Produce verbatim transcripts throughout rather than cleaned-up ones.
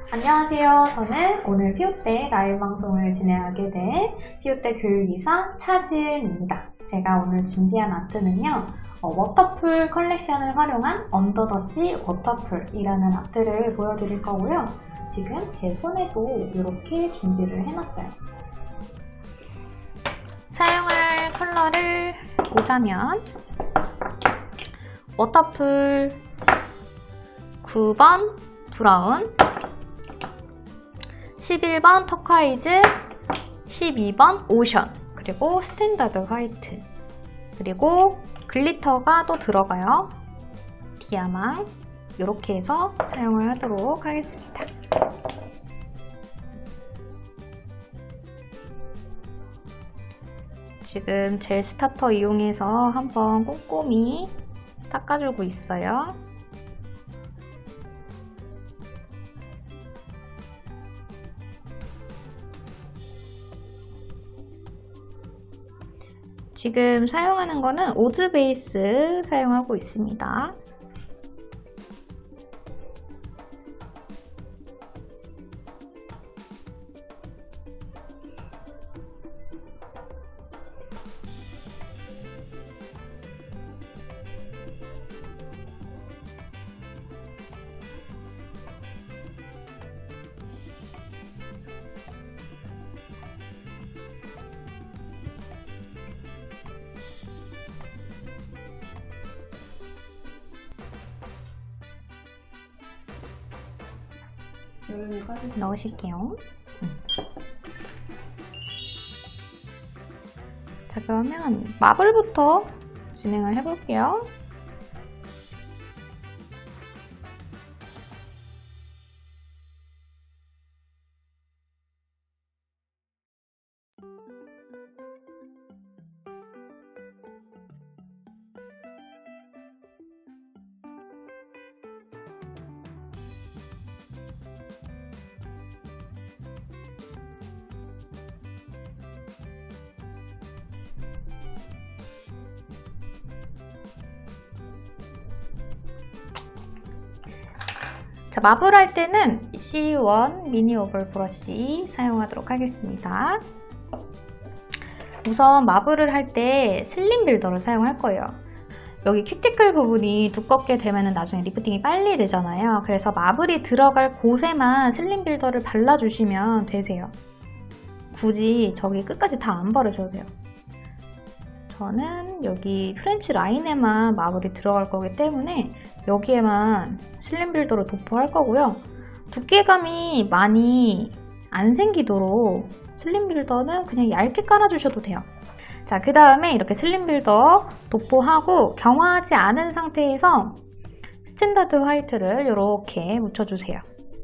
안녕하세요. 저는 오늘 피오떼 라이브 방송을 진행하게 된 피오떼 교육이사 차지은입니다. 제가 오늘 준비한 아트는요, 어, 워터풀 컬렉션을 활용한 언더 더 씨 워터풀이라는 아트를 보여드릴 거고요. 지금 제 손에도 이렇게 준비를 해놨어요. 사용할 컬러를 보자면 워터풀 구 번 브라운, 십일 번 터콰이즈, 십이 번 오션, 그리고 스탠다드 화이트, 그리고 글리터가 또 들어가요. 디아망. 이렇게 해서 사용을 하도록 하겠습니다. 지금 젤 스타터 이용해서 한번 꼼꼼히 닦아주고 있어요. 지금 사용하는 거는 오즈 베이스 사용하고 있습니다. 넣으실게요. 자, 그러면 마블부터 진행을 해볼게요. 자, 마블 할 때는 씨 원 미니 오벌 브러쉬 사용하도록 하겠습니다. 우선 마블을 할 때 슬림 빌더를 사용할 거예요. 여기 큐티클 부분이 두껍게 되면 나중에 리프팅이 빨리 되잖아요. 그래서 마블이 들어갈 곳에만 슬림 빌더를 발라주시면 되세요. 굳이 저기 끝까지 다 안 바르셔도 돼요. 저는 여기 프렌치 라인에만 마블이 들어갈 거기 때문에 여기에만 슬림 빌더로 도포할 거고요. 두께감이 많이 안 생기도록 슬림 빌더는 그냥 얇게 깔아주셔도 돼요. 자, 그 다음에 이렇게 슬림 빌더 도포하고 경화하지 않은 상태에서 스탠다드 화이트를 이렇게 묻혀주세요.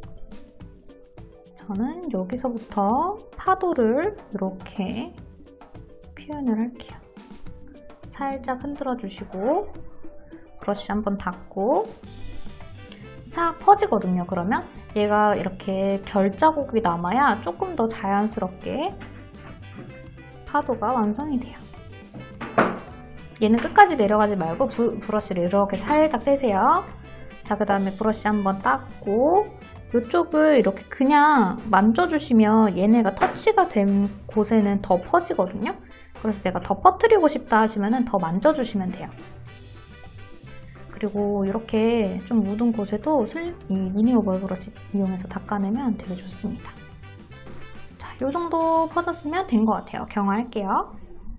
저는 여기서부터 파도를 이렇게 표현을 할게요. 살짝 흔들어 주시고 브러쉬 한번 닦고 싹 퍼지거든요. 그러면 얘가 이렇게 별 자국이 남아야 조금 더 자연스럽게 파도가 완성이 돼요. 얘는 끝까지 내려가지 말고 부, 브러쉬를 이렇게 살짝 떼세요. 자, 그 다음에 브러쉬 한번 닦고 이쪽을 이렇게 그냥 만져주시면 얘네가 터치가 된 곳에는 더 퍼지거든요. 그래서 내가 더 퍼뜨리고 싶다 하시면 더 만져주시면 돼요. 그리고 이렇게 좀 묻은 곳에도 이 미니 오벌 브러쉬 이용해서 닦아내면 되게 좋습니다. 자, 이 정도 퍼졌으면 된 것 같아요. 경화할게요.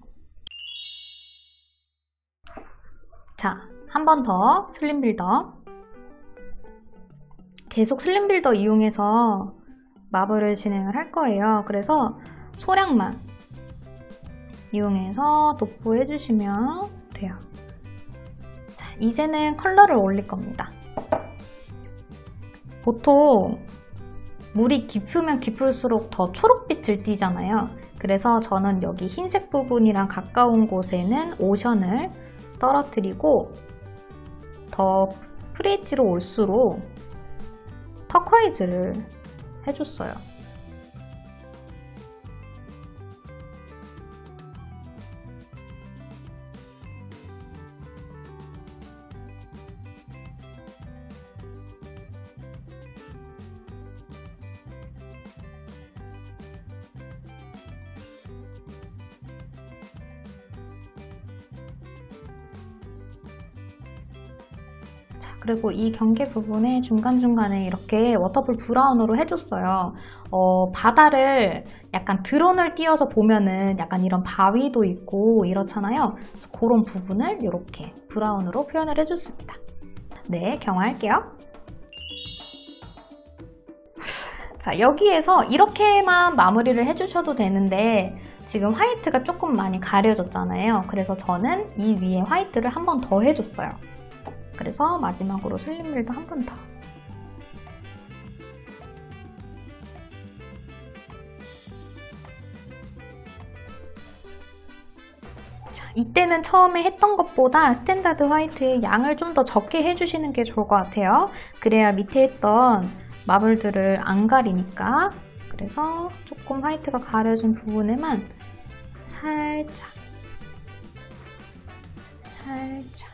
자, 한 번 더 슬림 빌더. 계속 슬림 빌더 이용해서 마블을 진행을 할 거예요. 그래서 소량만 이용해서 도포해 주시면 돼요. 자, 이제는 컬러를 올릴 겁니다. 보통 물이 깊으면 깊을수록 더 초록빛을 띠잖아요. 그래서 저는 여기 흰색 부분이랑 가까운 곳에는 오션을 떨어뜨리고 더 프리엣지로 올수록 터콰이즈를 해줬어요. 그리고 이 경계 부분에 중간중간에 이렇게 워터풀 브라운으로 해줬어요. 어, 바다를 약간 드론을 띄워서 보면은 약간 이런 바위도 있고 이렇잖아요. 그래서 그런 부분을 이렇게 브라운으로 표현을 해줬습니다. 네, 경화할게요. 자, 여기에서 이렇게만 마무리를 해주셔도 되는데 지금 화이트가 조금 많이 가려졌잖아요. 그래서 저는 이 위에 화이트를 한 번 더 해줬어요. 그래서 마지막으로 슬림밀도 한 번 더. 자, 이때는 처음에 했던 것보다 스탠다드 화이트의 양을 좀 더 적게 해주시는 게 좋을 것 같아요. 그래야 밑에 했던 마블들을 안 가리니까. 그래서 조금 화이트가 가려진 부분에만 살짝 살짝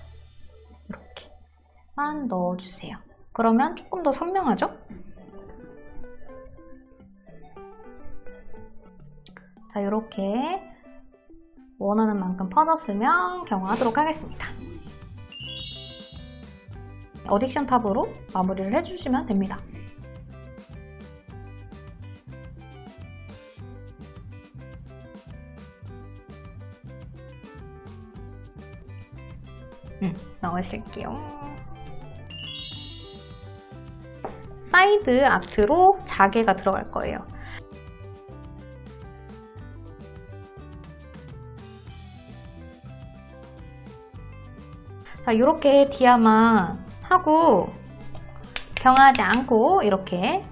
이렇게만 넣어주세요. 그러면 조금 더 선명하죠? 자, 이렇게 원하는 만큼 퍼졌으면 경화하도록 하겠습니다. 어딕션 탑으로 마무리를 해주시면 됩니다. 음, 넣으실게요. 사이드 아트로 자개가 들어갈 거예요. 자, 이렇게 디아마 하고 경화하지 않고 이렇게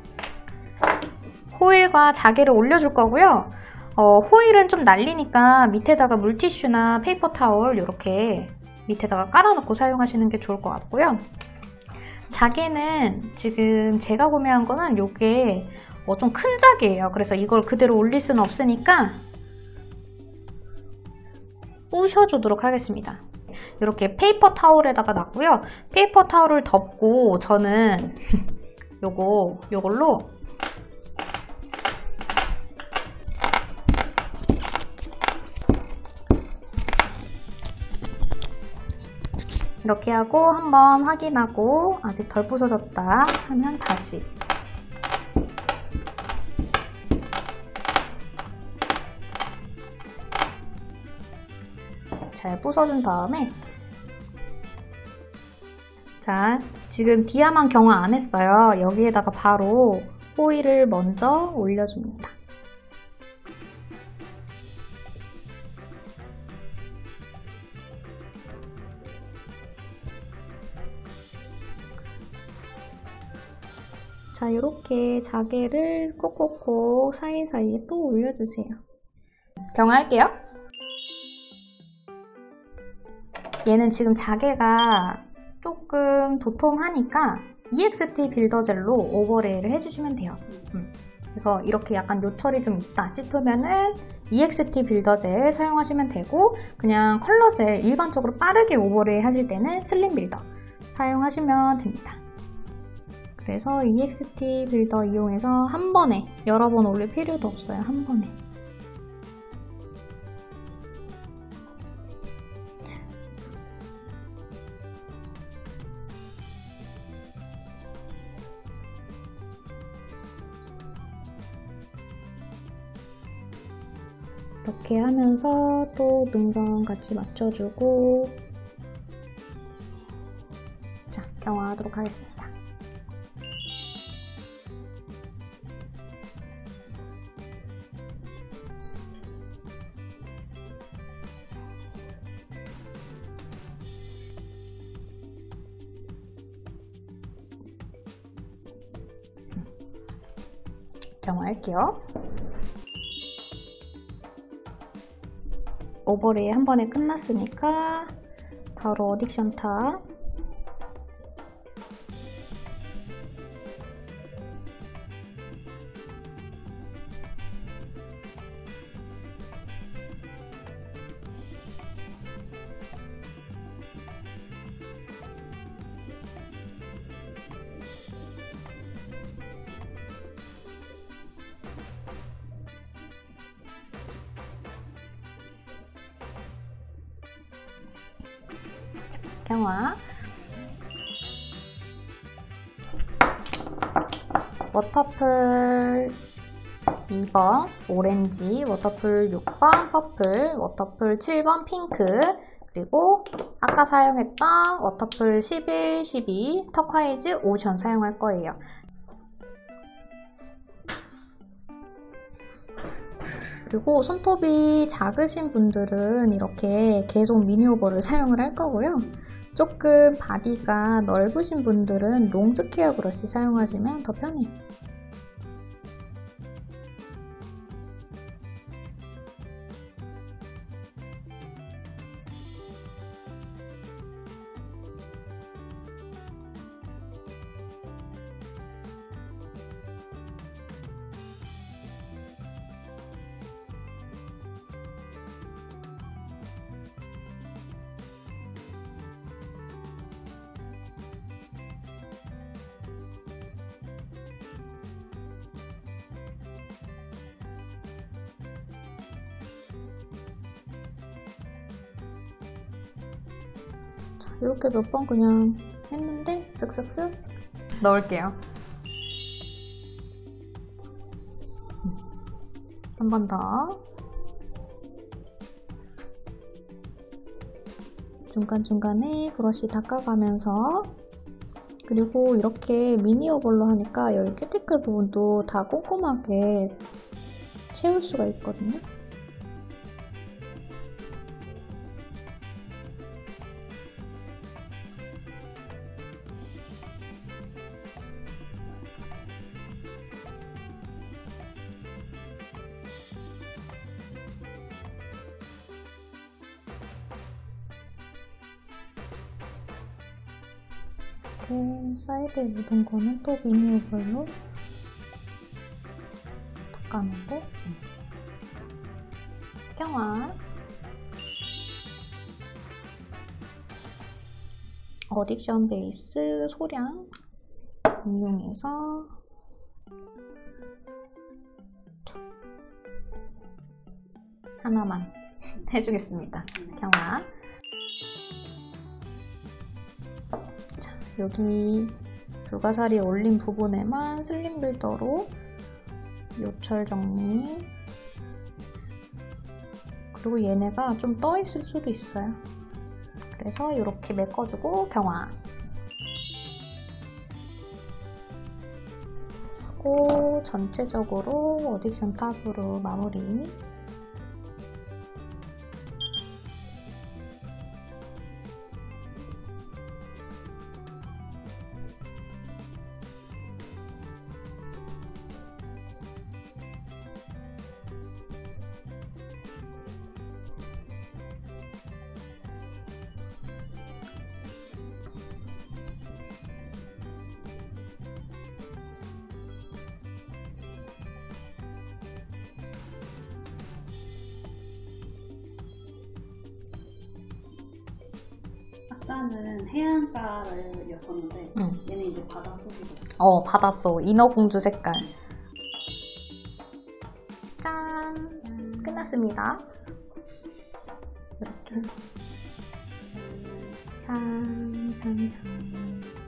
호일과 자개를 올려줄 거고요. 어, 호일은 좀 날리니까 밑에다가 물티슈나 페이퍼 타월 이렇게 밑에다가 깔아놓고 사용하시는 게 좋을 것 같고요. 자개는 지금 제가 구매한 거는 이게 어, 좀 큰 자개예요. 그래서 이걸 그대로 올릴 수는 없으니까 부셔주도록 하겠습니다. 이렇게 페이퍼 타올에다가 놨고요. 페이퍼 타올을 덮고 저는 요거, 요걸로 이렇게 하고 한번 확인하고 아직 덜 부서졌다 하면 다시 잘 부숴준 다음에 자, 지금 디아만 경화 안 했어요. 여기에다가 바로 호일을 먼저 올려줍니다. 자, 이렇게 자개를 꼭꼭꼭 사이사이에 또 올려주세요. 경화할게요. 얘는 지금 자개가 조금 도톰하니까 이엑스티 빌더 젤로 오버레이를 해주시면 돼요. 음. 그래서 이렇게 약간 요철이 좀 있다 싶으면은 이엑스티 빌더 젤 사용하시면 되고, 그냥 컬러 젤 일반적으로 빠르게 오버레이 하실 때는 슬림 빌더 사용하시면 됩니다. 그래서 이엑스티 빌더 이용해서 한 번에 여러 번 올릴 필요도 없어요. 한 번에. 이렇게 하면서 또 능선 같이 맞춰주고, 자, 경화하도록 하겠습니다. 경화할게요. 오버레이 한 번에 끝났으니까 바로 어딕션 탑 경화. 워터풀 이 번 오렌지, 워터풀 육 번 퍼플, 워터풀 칠 번 핑크, 그리고 아까 사용했던 워터풀 십일, 십이, 터콰이즈 오션 사용할 거예요. 그리고 손톱이 작으신 분들은 이렇게 계속 미니오버를 사용을 할 거고요. 조금 바디가 넓으신 분들은 롱스퀘어 브러쉬 사용하시면 더 편해요. 자, 이렇게 몇 번 그냥 했는데 쓱쓱쓱 넣을게요. 한 번 더. 중간중간에 브러쉬 닦아가면서, 그리고 이렇게 미니오버로 하니까 여기 큐티클 부분도 다 꼼꼼하게 채울 수가 있거든요. 이렇게 사이드에 묻은 거는 또 미니오버로 닦아내고, 경화 어딕션 베이스 소량 이용해서 하나만 해주겠습니다. 경화. 자, 여기 불가사리 올린 부분에만 슬림 빌더로 요철 정리. 그리고 얘네가 좀 떠 있을 수도 있어요. 그래서 이렇게 메꿔주고 경화 하고, 전체적으로 어딕션 탑으로 마무리. 아까는 해안가였었는데 응. 얘는 이제 바닷속이고. 어, 바닷속 인어공주 색깔. 짠! 끝났습니다. 이렇게. 짠, 짠, 짠.